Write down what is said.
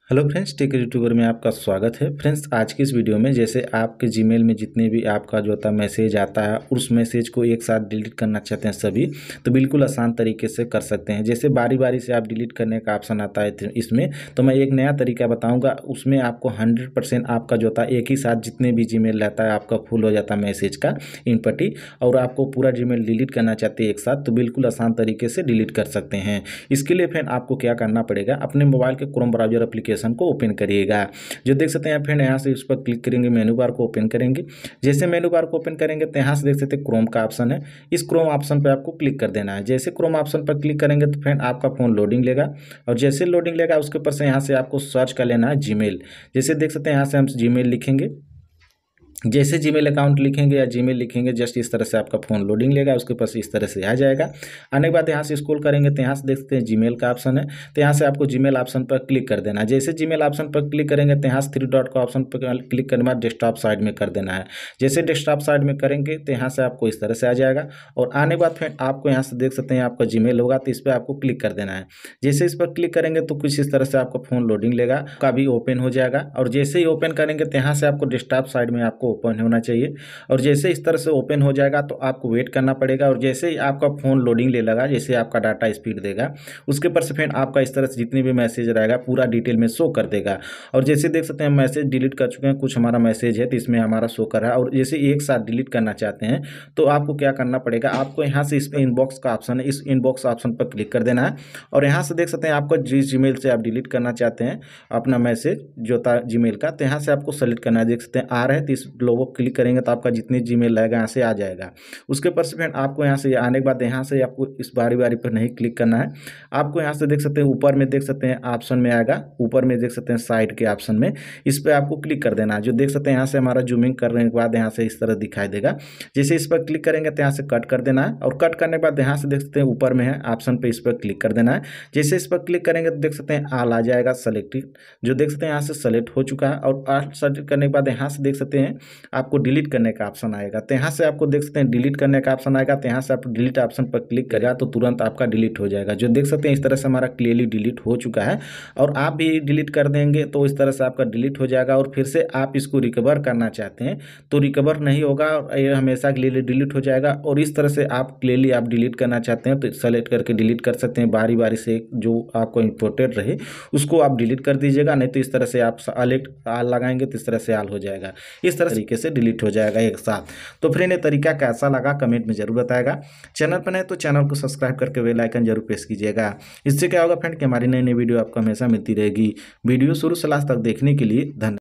Hello friends, tech YouTuber में आपका स्वागत है। फ्रेंड्स, आज की इस वीडियो में जैसे आपके जीमेल में जितने भी आपका जो होता है मैसेज आता है उस मैसेज को एक साथ डिलीट करना चाहते हैं सभी, तो बिल्कुल आसान तरीके से कर सकते हैं। जैसे बारी बारी से आप डिलीट करने का ऑप्शन आता है इसमें, तो मैं एक नया तरीका बताऊंगा। उसमें आपको 100% आपका जो होता है एक ही साथ जितने भी जीमेल रहता है आपका फुल हो जाता है मैसेज का इनपुट ही, और आपको पूरा जीमेल डिलीट करना चाहते हैं एक साथ, तो बिल्कुल आसान तरीके से डिलीट कर सकते हैं। इसके लिए फ्रेंड आपको क्या करना पड़ेगा, अपने मोबाइल के क्रोम ब्राउजर एप्लीकेशन को ओपन करिएगा। जो देख सकते हैं फ्रेंड, यहाँ से इस पर क्लिक करेंगे, मेनू बार को ओपन करेंगे। जैसे मेनू बार को ओपन करेंगे तो यहाँ से देख सकते हैं क्रोम का ऑप्शन है। इस क्रोम ऑप्शन पर आपको क्लिक कर देना है। जैसे क्रोम ऑप्शन पर क्लिक करेंगे तो फ्रेंड आपका फोन लोडिंग लेगा, और जैसे लोडिंग लेगा उसके ऊपर से यहाँ से आपको सर्च कर लेना है जीमेल। जैसे देख सकते हैं यहाँ से हम जीमेल लिखेंगे। जैसे जीमेल अकाउंट लिखेंगे या जीमेल लिखेंगे, जस्ट इस तरह से आपका फ़ोन लोडिंग लेगा, उसके पास इस तरह से आ जाएगा। आने के बाद यहाँ से स्क्रॉल करेंगे तो यहाँ से देख सकते हैं जीमेल का ऑप्शन है, तो यहाँ से आपको जीमेल ऑप्शन पर क्लिक कर देना है। जैसे जीमेल ऑप्शन पर क्लिक करेंगे तो यहाँ से 3 डॉट का ऑप्शन पर क्लिक करने के बाद डेस्कटॉप साइड में कर देना है। जैसे डेस्कटॉप साइड में करेंगे तो यहाँ से आपको इस तरह से आ जाएगा, और आने के बाद फिर आपको यहाँ से देख सकते हैं आपका जीमेल होगा, तो इस पर आपको क्लिक कर देना है। जैसे इस पर क्लिक करेंगे तो कुछ इस तरह से आपका फ़ोन लोडिंग लेगा, का भी ओपन हो जाएगा, और जैसे ही ओपन करेंगे तो यहाँ से आपको डेस्कटॉप साइड में आपको ओपन होना चाहिए। और जैसे इस तरह से ओपन हो जाएगा तो आपको वेट करना पड़ेगा, और जैसे ही आपका फ़ोन लोडिंग ले लगा, जैसे आपका डाटा स्पीड देगा, उसके पर से फिर आपका इस तरह से जितने भी मैसेज रहेगा पूरा डिटेल में शो कर देगा। और जैसे देख सकते हैं मैसेज डिलीट कर चुके हैं, कुछ हमारा मैसेज है तो इसमें हमारा शो कर रहा है। और जैसे एक साथ डिलीट करना चाहते हैं तो आपको क्या करना पड़ेगा, आपको यहाँ से इस इनबॉक्स का ऑप्शन है, इस इनबॉक्स ऑप्शन पर क्लिक कर देना है। और यहाँ से देख सकते हैं आपका जिस जीमेल से आप डिलीट करना चाहते हैं अपना मैसेज जो था जीमेल का, तो यहाँ से आपको सेलेक्ट करना है। देख सकते हैं आ रहा है, तो इस लोगो क्लिक करेंगे तो आपका जितने जीमेल रहेगा यहाँ से आ जाएगा। उसके पर से फिर आपको यहाँ से आने के बाद यहाँ से आपको इस बारी बारी पर नहीं क्लिक करना है। आपको यहाँ से देख सकते हैं ऊपर में देख सकते हैं ऑप्शन में आएगा, ऊपर में देख सकते हैं साइड के ऑप्शन में, इस पर आपको क्लिक कर देना है। जो देख सकते हैं यहाँ से हमारा जूमिंग करने के बाद यहाँ से इस तरह दिखाई देगा। जैसे इस पर क्लिक करेंगे तो यहाँ से कट कर देना है, और कट करने के बाद यहाँ से देख सकते हैं ऊपर में है ऑप्शन पे, इस पर क्लिक कर देना है। जैसे इस पर क्लिक करेंगे तो देख सकते हैं आल आ जाएगा सेलेक्टेड, जो देख सकते हैं यहाँ से सेलेक्ट हो चुका है। और आल सेलेक्ट करने के बाद यहाँ से देख सकते हैं आपको डिलीट करने का ऑप्शन आएगा, तो यहाँ से आपको देख सकते हैं डिलीट करने का ऑप्शन आएगा, तो यहाँ से आप डिलीट ऑप्शन पर क्लिक करेगा तो तुरंत आपका डिलीट हो जाएगा। जो देख सकते हैं इस तरह से हमारा क्लियरली डिलीट हो चुका है। और आप भी डिलीट कर देंगे तो इस तरह से आपका डिलीट हो जाएगा। और फिर से आप इसको रिकवर करना चाहते हैं तो रिकवर नहीं होगा, ये हमेशा के लिए डिलीट हो जाएगा। और इस तरह से आप क्लियरली आप डिलीट करना चाहते हैं तो सेलेक्ट करके डिलीट कर सकते हैं। बारी बारी से जो आपको इंपॉर्टेंट रहे उसको आप डिलीट कर दीजिएगा, नहीं तो इस तरह से आप सेलेक्ट आल लगाएंगे तो इस तरह से आल हो जाएगा। इस तरह तरीके से डिलीट हो जाएगा एक साथ। तो फ्रेंड, ये तरीका कैसा लगा कमेंट में जरूर बताएगा। चैनल पर नए तो चैनल को सब्सक्राइब करके बेल आइकन जरूर प्रेस कीजिएगा। इससे क्या होगा फ्रेंड कि हमारी नई नई वीडियो आपको हमेशा मिलती रहेगी। वीडियो शुरू से लास्ट तक देखने के लिए धन्यवाद।